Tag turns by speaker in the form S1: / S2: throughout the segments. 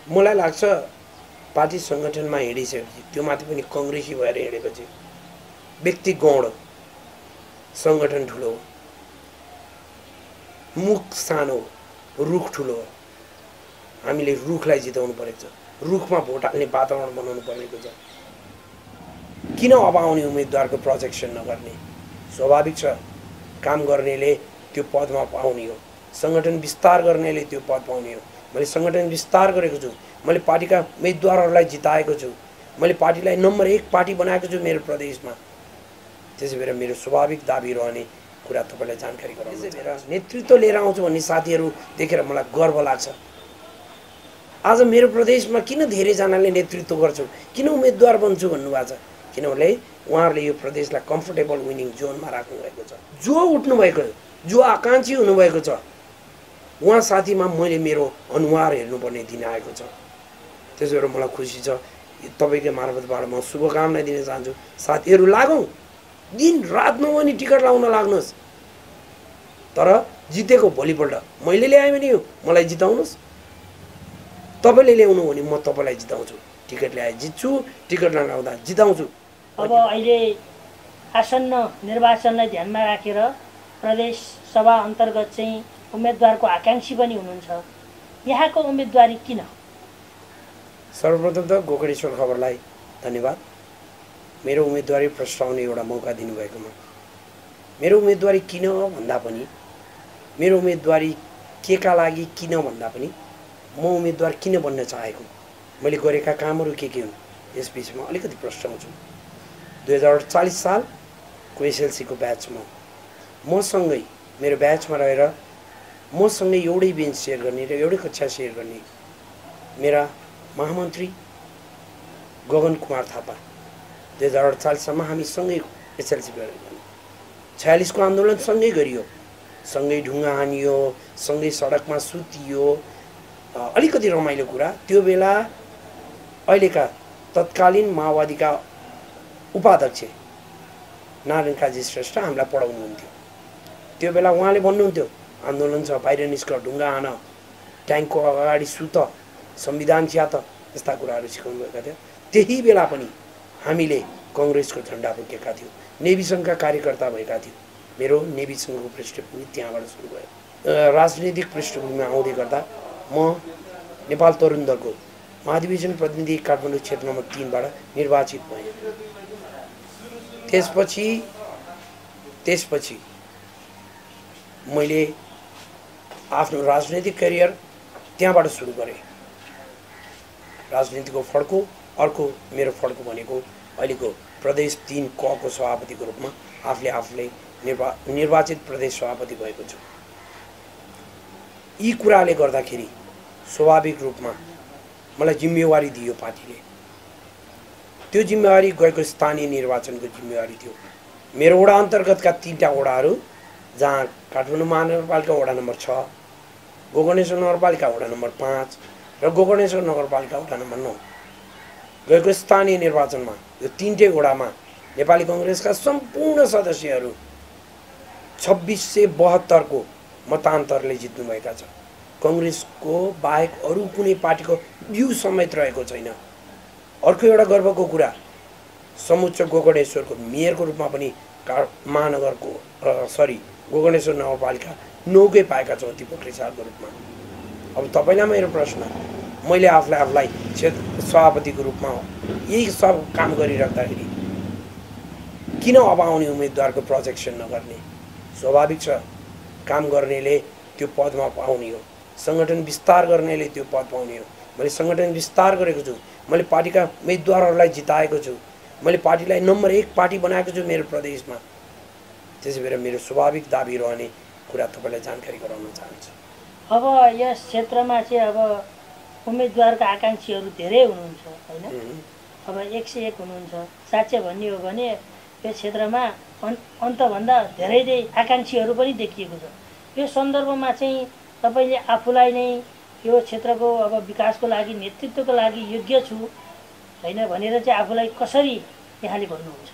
S1: मलाई लाग्छ पार्टी सङ्गठनमा हिँडिसकेपछि त्यो माथि पनि कङ्ग्रेसी भएर हिँडेपछि व्यक्ति गौण सङ्गठन ठुलो मुख सानो रुख ठुलो हामीले रुखलाई जिताउनु परेको छ रुखमा भोट हाल्ने वातावरण बनाउनु परेको छ किन अब आउने उम्मेदवारको प्रोजेक्सन नगर्ने स्वाभाविक छ काम गर्नेले त्यो पदमा पाउने हो सङ्गठन विस्तार गर्नेले त्यो पद पाउने हो मैले सङ्गठन विस्तार गरेको छु मैले पार्टीका उम्मेदवारहरूलाई जिताएको छु मैले पार्टीलाई नम्बर 1 पार्टी बनाएको छु मेरो प्रदेशमा त्यसै भएर मेरो स्वाभाविक दाबी रहने कुरा तपाईलाई जानकारी गराउनु त्यसै भएर नेतृत्व लिएर आउँछु भन्ने साथीहरू देखेर मलाई गर्व लाग्छ आज मेरो प्रदेशमा किन धेरैजनाले नेतृत्व गर्छु किन उम्मेदवार बन्छु भन्नुभएको छ किनभने उहाँहरूले यो प्रदेशलाई कम्फर्टेबल विनिङ जोनमा राख्नुभएको छ जो उठ्नुभएको जो आकाङ्क्षी हुनुभएको छ उहाँ साथीमा मैले मेरो अनुहार हेर्नुपर्ने दिन आएको छ त्यसो भएर मलाई खुसी छ तपाईको मार्फतबाट म शुभकामना दिन चाहन्छु साथीहरू लागौँ दिन रात नभनी टिकट लाउन लाग्नुहोस् तर जितेको भोलिपल्ट मैले ल्याएँ भने मलाई जिताउनुहोस् तपाईले ल्याउनु भने म तपाईलाई जिताउँछु टिकट ल्याए जित्छु टिकट नलाउँदा जिताउँछु
S2: अब अहिले आसन्न निर्वाचनलाई ध्यानमा राखेर प्रदेश सभा अन्तर्गत चाहिँ उम्मेदवारको आकाङ्क्षी पनि हुनुहुन्छ यहाँको उम्मेदवारी किन
S1: सर्वप्रथम त गोकर्णेश्वर खबरलाई धन्यवाद मेरो उम्मेदवारी प्रस्तावने एउटा मौका दिनुभएकोमा मेरो उम्मेदवारी किन भन्दा पनि मेरो उम्मेदवारी केका लागि किन भन्दा पनि म उम्मेदवार किन बन्न चाहेको मैले गरेका कामहरू के हुन् यस बीचमा अलिकति प्रश्नाउँछु 2040 सालको एसएलसीको ब्याचमा मसँगै मेरो ब्याचमा रहेर मसँगै एउटै बेन्च सेयर गर्ने र एउटै कक्षा सेयर गर्ने मेरा महामन्त्री गगन कुमार थापा 2048 सम्म हामी सँगै एसएलसी गरेका 46 को आन्दोलन सँगै गरियो सँगै ढुङ्गा हानियो सँगै सडकमा सुतियो अलिकति रमाइलो कुरा त्यो बेला अहिलेका तत्कालीन माओवादीका उपाध्यक्ष नारायण काजी श्रेष्ठ हामीलाई पढाउनुहुन्थ्यो त्यो बेला उहाँले भन्नुहुन्थ्यो आन्दोलन छ बाहिर निस्क ढुङ्गा हान ट्याङ्कको अगाडि सुत संविधान च्यात यस्ता कुराहरू सिकाउनु भएका थियो त्यही बेला पनि हामीले कङ्ग्रेसको झन्डा बोकेका थियौँ नेभी सङ्घका कार्यकर्ता भएका थियौँ मेरो नेभी सङ्घको पृष्ठभूमि त्यहाँबाट सुरु भयो राजनीतिक पृष्ठभूमिमा आउँदै गर्दा म नेपाल तरुण दलको महाधिवेशन प्रतिनिधि काठमाडौँ क्षेत्र नम्बर 3 बाट निर्वाचित भएँ त्यसपछि मैले आफ्नो राजनीतिक करियर त्यहाँबाट सुरु गरेँ राजनीतिको फड्को अर्को मेरो फड्को भनेको अहिलेको प्रदेश 3 क को सभापतिको रूपमा आफूले निर्वाचित प्रदेश सभापति भएको छु यी कुराले गर्दाखेरि स्वाभाविक रूपमा मलाई जिम्मेवारी दियो पार्टीले त्यो जिम्मेवारी गएको स्थानीय निर्वाचनको जिम्मेवारी थियो मेरो वडा अन्तर्गतका 3टा वडाहरू जहाँ काठमाडौँ महानगरपालिका वडा नम्बर 6 गोकर्णेश्वर नगरपालिका वडा नम्बर 5 र गोकर्णेश्वर नगरपालिका वडा नम्बर 9 गएको स्थानीय निर्वाचनमा यो 3टै वडामा नेपाली कङ्ग्रेसका सम्पूर्ण सदस्यहरू 2672 को मतान्तरले जित्नुभएका छ कङ्ग्रेसको बाहेक अरू कुनै पार्टीको बिउ समेत रहेको छैन अर्को एउटा गर्वको कुरा समुच्च गोकर्णेश्वरको मेयरको रूपमा पनि महानगरको गोकर्णेश्वर नगरपालिका 9 पाएका छौँ दीपक रिसालको रूपमा अब तपाईलाई मेरो प्रश्न मैले आफूलाई सभापतिको रूपमा यही सब काम गरिराख्दाखेरि किन अब आउने उम्मेदवारको प्रोजेक्सन नगर्ने स्वाभाविक छ काम गर्नेले त्यो पदमा पाउने हो सङ्गठन विस्तार गर्नेले त्यो पद पाउने हो मैले सङ्गठन विस्तार गरेको छु मैले पार्टीका उम्मेदवारहरूलाई जिताएको छु मैले पार्टीलाई नम्बर 1 पार्टी बनाएको छु मेरो प्रदेशमा त्यसै भएर मेरो स्वाभाविक दाबी रहने कुरा तपाईलाई जानकारी गराउन चाहन्छु
S2: अब यस क्षेत्रमा चाहिँ अब उम्मेदवारका आकाङ्क्षीहरू धेरै हुनुहुन्छ हैन अब 101 हुनुहुन्छ साच्चै भन्ने हो भने यो क्षेत्रमा अन्तभन्दा धेरै आकाङ्क्षीहरू पनि देखिएको छ यो सन्दर्भमा चाहिँ तपाईले आफूलाई नै यो क्षेत्रको अब विकासको लागि नेतृत्वको लागि योग्य छु हैन भनेर चाहिँ आफूलाई कसरी यहाँले भन्नुहुन्छ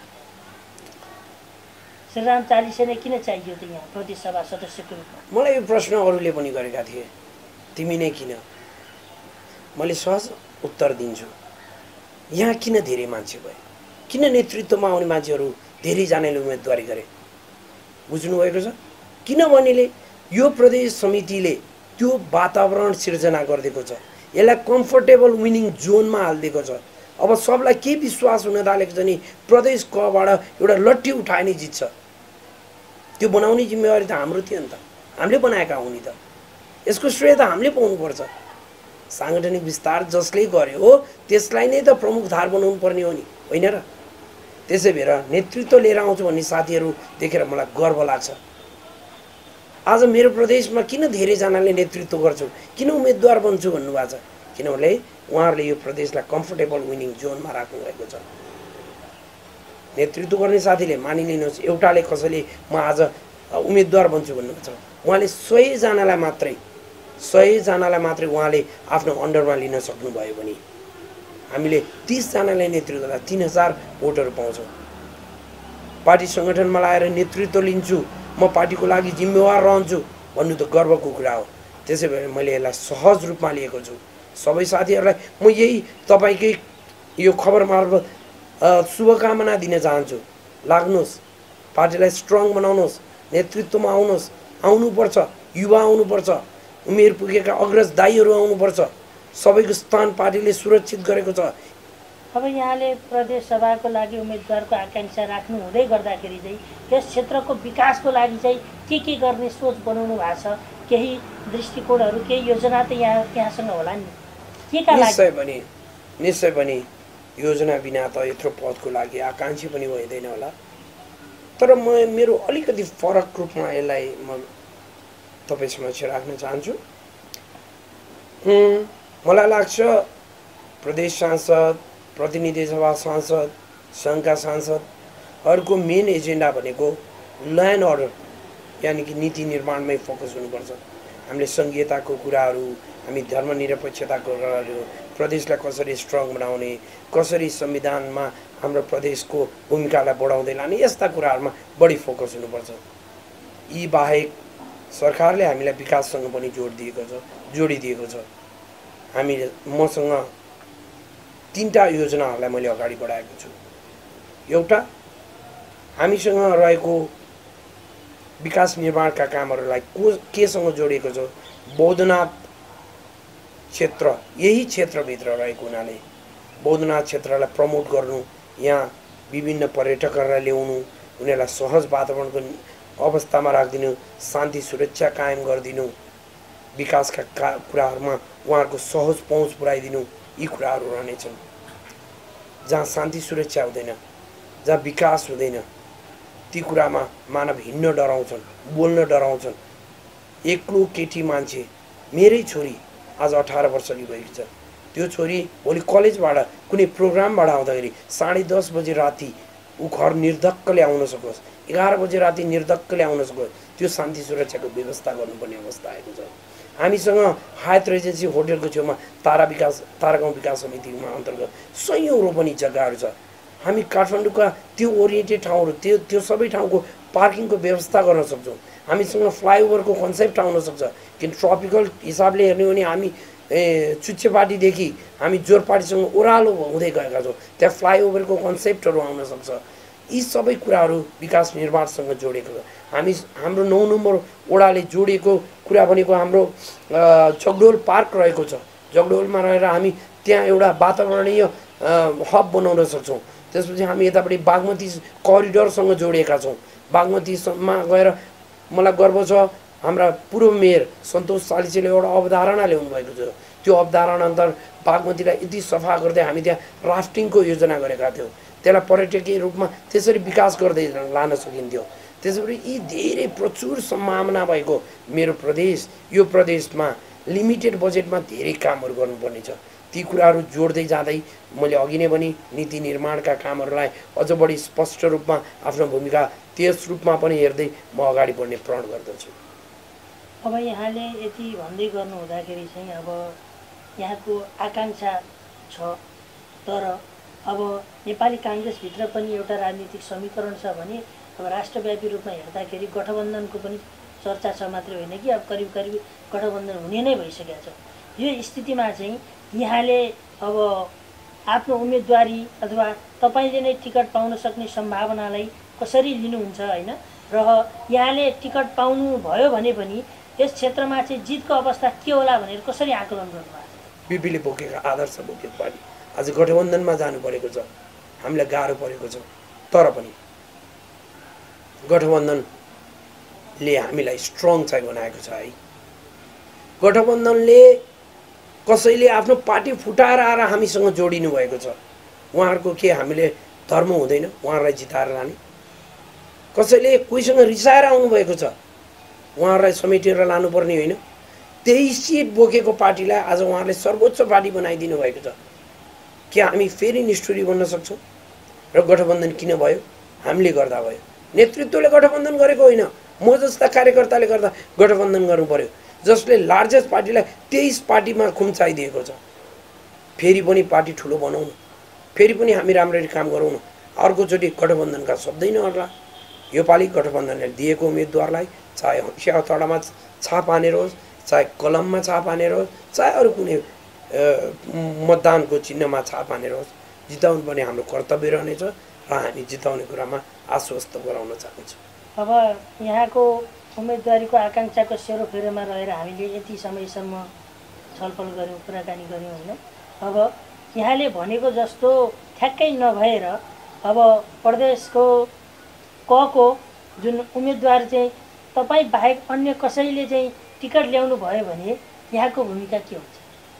S2: श्रीराम चालिसे नै किन चाहियो त यहाँ प्रदेश सभा सदस्यको रूपमा
S1: मलाई यो प्रश्न अरूले पनि गरेका थिए तिमी नै किन मैले सहज उत्तर दिन्छु। यहाँ किन धेरै मान्छे भए, किन नेतृत्वमा आउने मान्छेहरू धेरैजनाले उम्मेदवारी गरे, बुझ्नुभएको छ? किनभनेले यो प्रदेश समितिले त्यो वातावरण सिर्जना गरिदिएको छ, यसलाई कम्फर्टेबल विनिङ जोनमा हालिदिएको छ। अब सबलाई के विश्वास हुन थालेको छ नि प्रदेश कबाट एउटा लट्ठी उठाए नि जित्छ। त्यो बनाउने जिम्मेवारी त हाम्रो थियो नि त, हामीले बनाएका हुँ नि त, यसको श्रेय त हामीले पाउनुपर्छ। साङ्गठनिक विस्तार जसले गर्यो हो त्यसलाई नै त प्रमुख धार बनाउनु पर्ने हो नि, होइन र? त्यसै भएर नेतृत्व लिएर आउँछु भन्ने साथीहरू देखेर मलाई गर्व लाग्छ। आज मेरो प्रदेशमा किन धेरैजनाले नेतृत्व गर्छु, किन उम्मेदवार बन्छु भन्नुभएको छ? किनभने उहाँहरूले यो प्रदेशलाई कम्फर्टेबल विनिङ जोनमा राख्नुभएको छ। नेतृत्व गर्ने साथीले मानिलिनुहोस्, एउटाले कसैले म आज उम्मेदवार बन्छु भन्नुभएको छ, उहाँले 100जनालाई मात्रै उहाँले आफ्नो अन्डरमा लिन सक्नुभयो भने हामीले 30जनालाई नेतृत्व गर्दा 3000 भोटहरू पाउँछौँ। पार्टी सङ्गठनमा लगाएर नेतृत्व लिन्छु, म पार्टीको लागि जिम्मेवार रहन्छु भन्नु त गर्वको कुरा हो। त्यसै भएर मैले यसलाई सहज रूपमा लिएको छु। सबै साथीहरूलाई म यही तपाईँकै यो खबर मार्फत शुभकामना दिन चाहन्छु। लाग्नुहोस्, पार्टीलाई स्ट्रङ बनाउनुहोस्, नेतृत्वमा आउनुहोस्, आउनुपर्छ, युवा आउनुपर्छ, उमेर पुगेका अग्रज दाइहरू आउनुपर्छ। सबैको स्थान पार्टीले सुरक्षित गरेको छ।
S2: अब यहाँले प्रदेश सभाको लागि उम्मेदवारको आकाङ्क्षा राख्नु हुँदै गर्दाखेरि चाहिँ यस क्षेत्रको विकासको लागि चाहिँ के गर्ने सोच बनाउनु भएको छ? केही दृष्टिकोणहरू, केही योजना त यहाँसँग होला नि? केका लागि?
S1: निश्चय पनि योजना बिना त यत्रो पदको लागि आकाङ्क्षी पनि भइँदैन होला। तर मेरो अलिकति फरक रूपमा यसलाई म तपाईँ समक्ष राख्न चाहन्छु। मलाई लाग्छ प्रदेश सांसद, प्रतिनिधि सभा सांसद, सङ्घका सांसदहरूको मेन एजेन्डा भनेको ल एन्ड अर्डर यानि कि नीति निर्माणमै फोकस हुनुपर्छ। हामीले सङ्घीयताको कुराहरू, हामी धर्मनिरपेक्षताको कुराहरू, प्रदेशलाई कसरी स्ट्रङ बनाउने, कसरी संविधानमा हाम्रो प्रदेशको भूमिकालाई बढाउँदै लाने, यस्ता कुराहरूमा बढी फोकस हुनुपर्छ। यी बाहेक सरकारले हामीलाई विकाससँग पनि जोडिदिएको छ। हामीले मसँग 3टा योजनाहरूलाई मैले अगाडि बढाएको छु। एउटा, हामीसँग रहेको विकास निर्माणका कामहरूलाई केसँग जोडिएको छ? बौद्धनाथ क्षेत्र, यही क्षेत्रभित्र रहेको हुनाले बौद्धनाथ क्षेत्रलाई प्रमोट गर्नु, यहाँ विभिन्न पर्यटकहरूलाई ल्याउनु, उनीहरूलाई सहज वातावरणको अवस्थामा राखिदिनु, शान्ति सुरक्षा कायम गरिदिनु, विकासका कुराहरूमा उहाँहरूको सहज पहुँच पुर्याइदिनु, यी कुराहरू रहनेछन्। जहाँ शान्ति सुरक्षा हुँदैन, जहाँ विकास हुँदैन, ती कुरामा मानव हिँड्न डराउँछन्, बोल्न डराउँछन्। एक्लो केटी मान्छे, मेरै छोरी आज 18 वर्षकी भएकी छ, त्यो छोरी भोलि कलेजबाट कुनै प्रोग्रामबाट आउँदाखेरि 10:30 बजे राति ऊ घर निर्धक्कले आउन सकोस्, 11 बजे राति निर्धक्कले आउन सकोस्, त्यो शान्ति सुरक्षाको व्यवस्था गर्नुपर्ने अवस्था आएको छ। हामीसँग हायत रेजेन्सी होटलको छेउमा तारागाउँ विकास समितिमा अन्तर्गत 100औं रोपनी जग्गाहरू छ। हामी काठमाडौँका त्यो ओरिएन्टेड ठाउँहरू, त्यो सबै ठाउँको पार्किङको व्यवस्था गर्न सक्छौँ। हामीसँग फ्लाइओभरको कन्सेप्ट आउन सक्छ। किन ट्रपिकल हिसाबले हेर्ने हो भने हामी चुच्चेपाटीदेखि हामी जोरपाटीसँग ओह्रालो हुँदै गएका छौँ, त्यहाँ फ्लाइओभरको कन्सेप्टहरू आउन सक्छ। यी सबै कुराहरू विकास निर्माणसँग जोडेको छ। हाम्रो 9 नम्बर वडाले जोडिएको कुरा भनेको हाम्रो जगडोल पार्क रहेको छ। जगडोलमा रहेर हामी त्यहाँ एउटा वातावरणीय हब बनाउन सक्छौँ। त्यसपछि हामी यतापट्टि बागमती करिडरसँग जोडिएका छौँ। बागमतीमा गएर मलाई गर्व छ, हाम्रा पूर्व मेयर सन्तोष सालिसेले एउटा अवधारणा ल्याउनु भएको छ। त्यो अवधारणा अन्तर्गत बागमतीलाई यति सफा गर्दै हामी त्यहाँ राफ्टिङको योजना गरेका थियौँ। त्यसलाई पर्यटकीय रूपमा त्यसरी विकास गर्दै लान सकिन्थ्यो। त्यसैगरी यी धेरै प्रचुर सम्भावना भएको मेरो प्रदेश, यो प्रदेशमा लिमिटेड बजेटमा धेरै कामहरू गर्नुपर्ने छ। ती कुराहरू जोड्दै जाँदै मैले अघि नै पनि नीति निर्माणका कामहरूलाई अझ बढी स्पष्ट रूपमा आफ्नो भूमिका त्यस रूपमा पनि हेर्दै म अगाडि बढ्ने प्रण गर्दछु।
S2: अब यहाँले यति भन्दै गर्नु हुँदाखेरि चाहिँ अब यहाँको आकाङ्क्षा छ, तर अब नेपाली काङ्ग्रेसभित्र पनि एउटा राजनीतिक समीकरण छ भने अब राष्ट्रव्यापी रूपमा हेर्दाखेरि गठबन्धनको पनि चर्चा छ मात्रै होइन कि अब करिब करिब गठबन्धन हुने नै भइसकेको छ। यो स्थितिमा चाहिँ यहाँले अब आफ्नो उम्मेदवारी अथवा तपाईँले नै टिकट पाउन सक्ने सम्भावनालाई कसरी लिनुहुन्छ होइन र यहाँले टिकट पाउनु भयो भने पनि यस क्षेत्रमा चाहिँ जितको अवस्था के होला भनेर कसरी आकलन गर्नुभएको छ?
S1: बिपीले बोकेको आदर्श बोकेको पार्टी आज गठबन्धनमा जानु परेको छ, हामीलाई गाह्रो परेको छ, तर पनि गठबन्धनले हामीलाई स्ट्रङ चाहिँ बनाएको छ है। गठबन्धनले कसैले आफ्नो पार्टी फुटाएर आएर हामीसँग जोडिनु भएको छ। उहाँहरूको के हामीले धर्म हुँदैन उहाँहरूलाई जिताएर लाने? कसैले कोहीसँग रिसाएर आउनुभएको छ, उहाँहरूलाई समेटेर लानुपर्ने होइन। 23 सिट बोकेको पार्टीलाई आज उहाँहरूले सर्वोच्च पार्टी बनाइदिनु भएको छ। के हामी फेरि निष्ठुरी बन्न सक्छौँ? र गठबन्धन किन भयो? हामीले गर्दा भयो। नेतृत्वले गठबन्धन गरेको होइन, म जस्ता कार्यकर्ताले गर्दा गठबन्धन गर्नु पर्यो, जसले लार्जेस्ट पार्टीलाई 23 पार्टीमा खुम्चाइदिएको छ। फेरि पनि पार्टी ठुलो बनाउनु, फेरि पनि हामी राम्ररी काम गरौँ न। अर्कोचोटि गठबन्धनका शब्दै नहर्ला। योपालि गठबन्धनले दिएको उम्मेदवारलाई चाहे हँसिया हतौडामा छाप हानेर होस्, चाहे कलममा छाप हानेर होस्, चाहे अरू कुनै मतदानको चिन्हमा छाप हानेर होस्, जिताउनु पर्ने हाम्रो कर्तव्य रहनेछ र हामी जिताउने कुरामा आश्वस्त गराउन चाहन्छौँ।
S2: अब यहाँको उम्मेदवारीको आकाङ्क्षाको सेरोफेरोमा रहेर हामीले यति समयसम्म छलफल गऱ्यौँ, कुराकानी गऱ्यौँ होइन। अब यहाँले भनेको जस्तो ठ्याक्कै नभएर अब प्रदेशको कको जुन उम्मेदवार चाहिँ तपाईँ बाहेक अन्य कसैले चाहिँ टिकट ल्याउनु भयो भने यहाँको भूमिका के हुन्छ?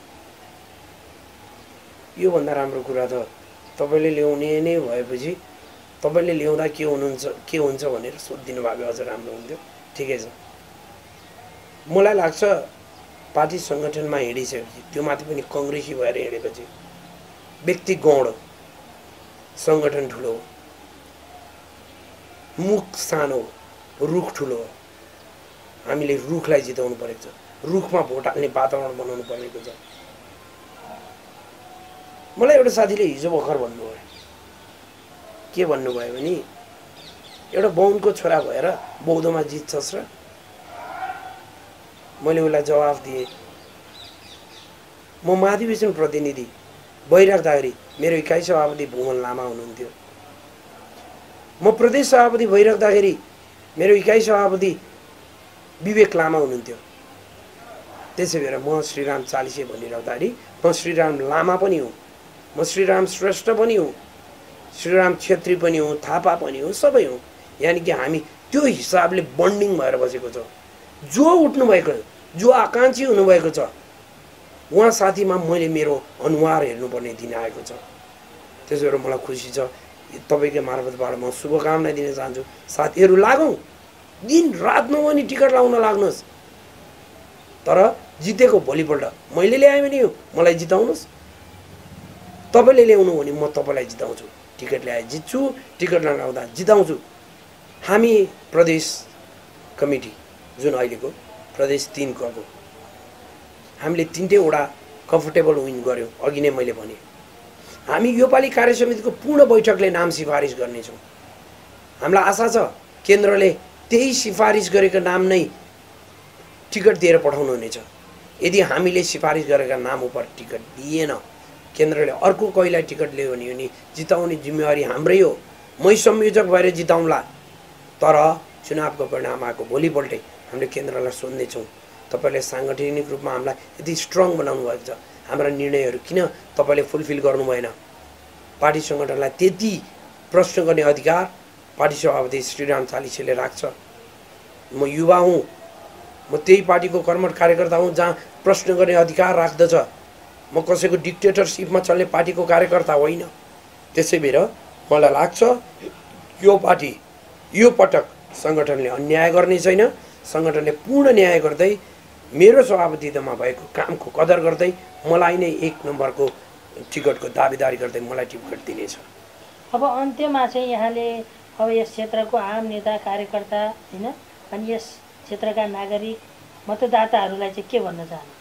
S1: योभन्दा राम्रो कुरा त तपाईँले ल्याउने नै भएपछि तपाईँले ल्याउँदा के हुन्छ भनेर सोधिदिनु भएको अझ राम्रो हुन्थ्यो। ठिकै छ, मलाई लाग्छ पार्टी सङ्गठनमा हिँडिसकेपछि त्यो माथि पनि कङ्ग्रेसी भएर हिँडेपछि व्यक्ति गौण हो, सङ्गठन ठुलो हो, मुख सानो हो, रुख ठुलो हो। हामीले रुखलाई जिताउनु परेको छ, रुखमा भोट हाल्ने वातावरण बनाउनु परेको छ। मलाई एउटा साथीले हिजो भर्खर भन्नुभयो, के भन्नुभयो भने एउटा बाहुनको छोरा भएर बौद्धमा जित्छस् र? मैले उसलाई जवाफ दिएँ, म महाधिवेशन प्रतिनिधि भइराख्दाखेरि मेरो इकाइ सभापति भुमन लामा हुनुहुन्थ्यो। म प्रदेश सभापति भइराख्दाखेरि मेरो इकाइ सभापति विवेक लामा हुनुहुन्थ्यो। त्यसै भएर म श्रीराम चालिसे भनिराख्दाखेरि म श्रीराम लामा पनि हुँ, म श्रीराम श्रेष्ठ पनि हुँ, श्रीराम छेत्री पनि हुँ, थापा पनि हुँ, सबै हुँ। यानि कि हामी त्यो हिसाबले बन्डिङ भएर बसेको छ। जो उठ्नुभएको, जो आकाङ्क्षी हुनुभएको छ, उहाँ साथीमा मैले मेरो अनुहार हेर्नुपर्ने दिन आएको छ। त्यसो भएर मलाई खुसी छ। तपाईँको मार्फतबाट म शुभकामना दिन चाहन्छु। साथीहरू लागौँ, दिन रात नभनी टिकट लाउन लाग्नुहोस्, तर जितेको भोलिपल्ट मैले ल्याएँ भने मलाई जिताउनुहोस्, तपाईँले ल्याउनु भने म तपाईँलाई जिताउँछु। टिकट ल्याए जित्छु, टिकट लगाउँदा जिताउँछु। हामी प्रदेश कमिटी जुन अहिलेको प्रदेश 3 को हामीले 3टै वडा कम्फर्टेबल विन गऱ्यौँ। अघि नै मैले भने हामी योपालि कार्य समितिको पूर्ण बैठकले नाम सिफारिस गर्नेछौँ। हामीलाई आशा छ केन्द्रले त्यही सिफारिस गरेको नाम नै टिकट दिएर पठाउनु हुनेछ। यदि हामीले सिफारिस गरेका नाम उप टिकट दिएन, केन्द्रले अर्को कोहीलाई टिकट ल्यायो भने जिताउने जिम्मेवारी हाम्रै हो। मै संयोजक भएर जिताउँला, तर चुनावको परिणाम आएको भोलिपल्टै हामीले केन्द्रलाई सोध्नेछौँ, तपाईँले साङ्गठनिक रूपमा हामीलाई यति स्ट्रङ बनाउनु भएको छ, हाम्रा निर्णयहरू किन तपाईँले फुलफिल गर्नु भएन? पार्टी सङ्गठनलाई त्यति प्रश्न गर्ने अधिकार पार्टी सभापति श्रीराम चालिसेले राख्छ। म युवा हुँ, म त्यही पार्टीको कर्मठ कार्यकर्ता हुँ जहाँ प्रश्न गर्ने अधिकार राख्दछ। म कसैको डिक्टेटरसिपमा चल्ने पार्टीको कार्यकर्ता होइन। त्यसै भएर मलाई लाग्छ यो पार्टी यो पटक सङ्गठनले अन्याय गर्ने छैन। सङ्गठनले पूर्ण न्याय गर्दै मेरो सभापतित्वमा भएको कामको कदर गर्दै मलाई नै 1 नम्बरको टिकटको दावेदारी गर्दै मलाई टिकट दिनेछ।
S2: अब अन्त्यमा चाहिँ यहाँले अब यस क्षेत्रको आम नेता कार्यकर्ता होइन अनि यस क्षेत्रका नागरिक मतदाताहरूलाई चाहिँ के भन्न चाहनुहुन्छ?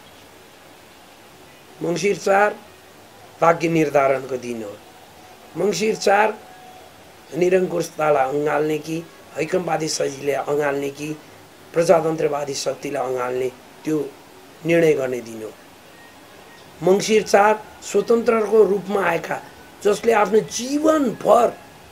S1: मङ्सिर 4 भाग्य निर्धारणको दिन हो। मङ्सिर 4 निरङ्कुशतालाई अँगाल्ने कि हैकमवादी सजिलै अँगाल्ने कि प्रजातन्त्रवादी शक्तिलाई अँगाल्ने त्यो निर्णय गर्ने दिन हो। मङ्सिर 4 स्वतन्त्रको रूपमा आएका, जसले आफ्नो जीवनभर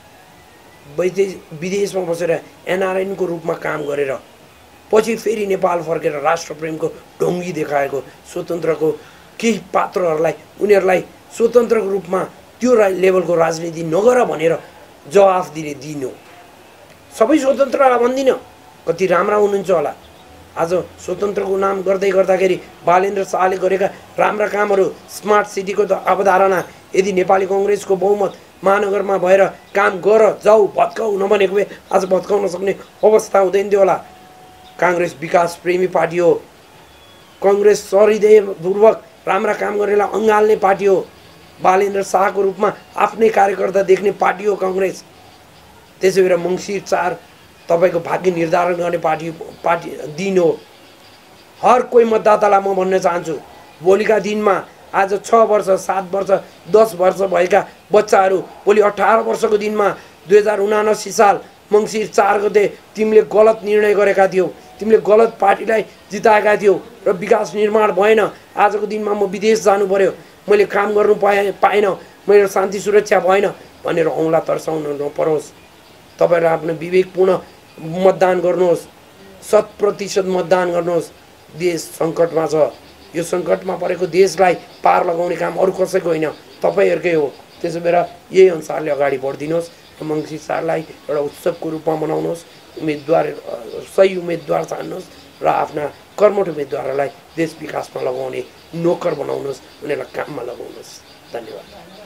S1: विदेशमा बसेर एनआरएनको रूपमा काम गरेर पछि फेरि नेपाल फर्केर राष्ट्रप्रेमको ढङ्गी देखाएको स्वतन्त्रको केही पात्रहरूलाई उनीहरूलाई स्वतन्त्रको रूपमा त्यो लेभलको राजनीति नगर भनेर जवाफ दिनु। सबै स्वतन्त्रलाई भन्दिनँ, कति राम्रा हुनुहुन्छ होला। आज स्वतन्त्रको नाम गर्दै गर्दाखेरि बालेन्द्र शाहले गरेका राम्रा कामहरू, स्मार्ट सिटीको अवधारणा, यदि नेपाली कङ्ग्रेसको बहुमत महानगरमा भएर काम गर जाऊ भत्काउ नभनेको भए आज भत्काउन सक्ने अवस्था हुँदैन थियो होला। काङ्ग्रेस विकास प्रेमी पार्टी हो, कङ्ग्रेस सहृदयपूर्वक राम्रा काम गर्नेलाई अँगाल्ने पार्टी हो, बालेन्द्र शाहको रूपमा आफ्नै कार्यकर्ता देख्ने पार्टी हो काङ्ग्रेस। त्यसै भएर मङ्सिर 4 तपाईको भाग्य निर्धारण गर्ने पार्टी दिन हो। हर कोही मतदातालाई म भन्न चाहन्छु, भोलिका दिनमा आज 6 वर्ष 7 वर्ष 10 वर्ष भएका बच्चाहरू भोलि 18 वर्षको दिनमा 2079 साल मङ्सिर 4 गते तिमीले गलत निर्णय गरेका थियौ, तिमीले गलत पार्टीलाई जिताएका थियौ र विकास निर्माण भएन। आजको दिनमा म विदेश जानु पर्यो, मैले काम गर्नु पाएन, मेरो शान्ति सुरक्षा भएन भनेर औँला तर्साउन नपरोस्। तपाईहरु आफ्नो विवेकपूर्ण मतदान गर्नुहोस्, 100% मतदान गर्नुहोस्। देश सङ्कटमा छ, यो सङ्कटमा परेको देशलाई पार लगाउने काम अरू कसैको होइन, तपाईहरुकै हो। त्यसो भएर यही अनुसारले अगाडि बढ्दिनुहोस् र मङ्सिर 4लाई एउटा उत्सवको रूपमा मनाउनुहोस्। सही उम्मेदवार छान्नुहोस् र आफ्ना कर्मठ उम्मेदवारहरूलाई देश विकासमा लगाउने नोकर बनाउनुहोस्, उनीहरूलाई काममा लगाउनुहोस्। धन्यवाद।